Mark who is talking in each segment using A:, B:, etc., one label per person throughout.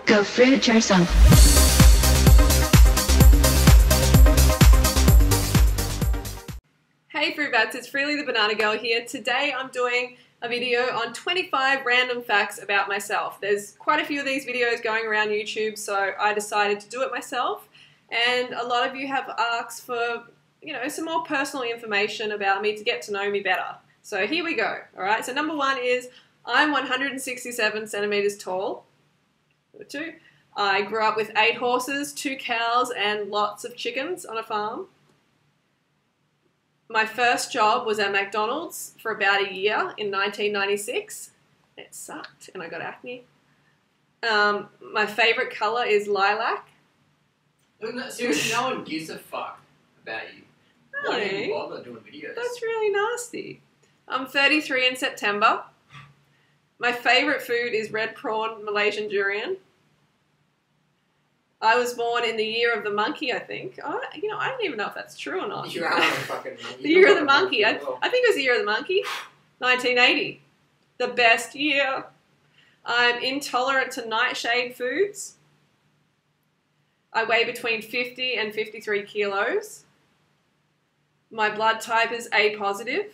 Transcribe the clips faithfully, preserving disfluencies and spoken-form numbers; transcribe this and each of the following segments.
A: Go fruit yourself.
B: Hey Fruit Bats, it's Freely the Banana Girl here. Today I'm doing a video on twenty-five random facts about myself. There's quite a few of these videos going around YouTube, so I decided to do it myself. And a lot of you have asked for, you know, some more personal information about me to get to know me better. So here we go, alright? So number one is, I'm one hundred sixty-seven centimeters tall. Number two, I grew up with eight horses, two cows, and lots of chickens on a farm. My first job was at McDonald's for about a year in nineteen ninety-six. It sucked and I got acne. Um, my favourite colour is lilac.
C: No, seriously, no one gives a fuck about you. Why do you bother doing videos?
B: That's really nasty. I'm thirty-three in September. My favourite food is red prawn Malaysian durian. I was born in the year of the monkey, I think. I, you know, I don't even know if that's true or not.
C: You're out of fucking monkey.
B: The year of the monkey. I, I think it was the year of the monkey. nineteen eighty. The best year. I'm intolerant to nightshade foods. I weigh between fifty and fifty-three kilos. My blood type is A positive.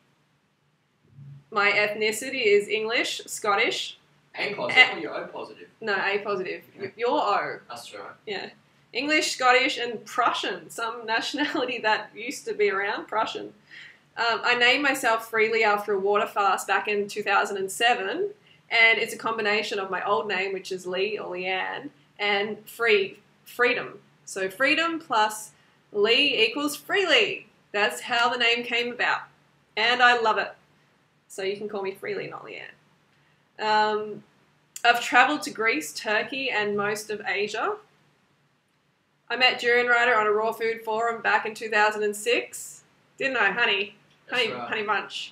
B: My ethnicity is English, Scottish.
C: A positive or you're O positive?
B: No, A positive. Yeah. You're O.
C: That's right.
B: Yeah. English, Scottish, and Prussian. Some nationality that used to be around, Prussian. Um, I named myself Freely after a water fast back in two thousand seven, and it's a combination of my old name, which is Lee or Leanne, and free, freedom. So freedom plus Lee equals Freely. That's how the name came about, and I love it. So you can call me Freely, not Leanne. Um, I've travelled to Greece, Turkey, and most of Asia. I met Durian Rider on a raw food forum back in two thousand six. Didn't I, honey? Honey,
C: right.
B: honey bunch.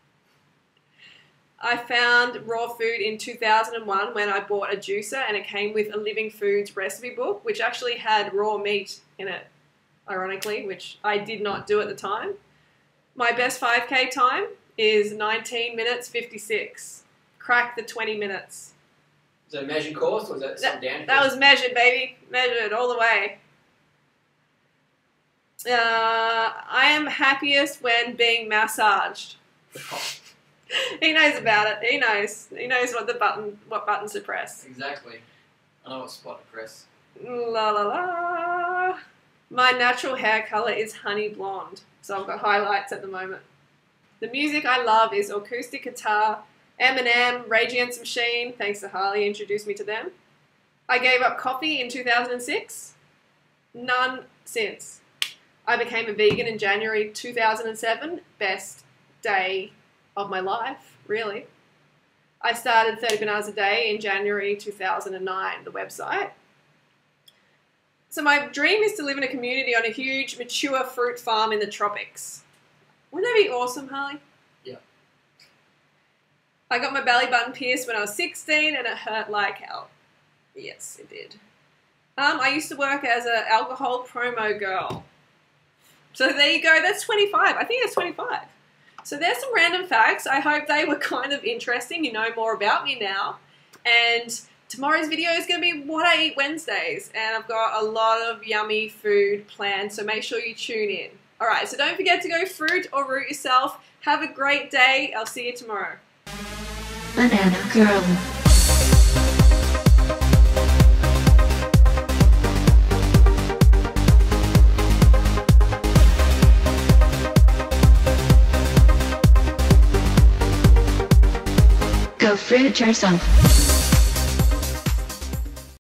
B: I found raw food in two thousand one when I bought a juicer, and it came with a Living Foods recipe book, which actually had raw meat in it, ironically, which I did not do at the time. My best five K time is nineteen minutes fifty-six. Crack the twenty minutes.
C: Is that a measured course or was that some down?
B: That was measured, baby. Measured all the way. Uh, I am happiest when being massaged. He knows about it. He knows. He knows what the button, what buttons to press.
C: Exactly. I know what spot to press.
B: La la la. My natural hair colour is honey blonde, so I've got highlights at the moment. The music I love is acoustic guitar, Eminem, Rage Against the Machine, thanks to Harley, introduced me to them. I gave up coffee in two thousand six. None since. I became a vegan in January two thousand seven. Best day of my life, really. I started thirty Bananas a Day in January two thousand nine, the website. So my dream is to live in a community on a huge, mature fruit farm in the tropics. Wouldn't that be awesome, Harley?
C: Yeah.
B: I got my belly button pierced when I was sixteen and it hurt like hell. Yes, it did. Um, I used to work as an alcohol promo girl. So there you go, that's twenty-five. I think that's twenty-five. So there's some random facts. I hope they were kind of interesting. You know more about me now. And tomorrow's video is going to be what I eat Wednesdays. And I've got a lot of yummy food planned, so make sure you tune in. Alright, so don't forget to go fruit or root yourself. Have a great day. I'll see you tomorrow.
A: Banana Girl. Go fruit yourself.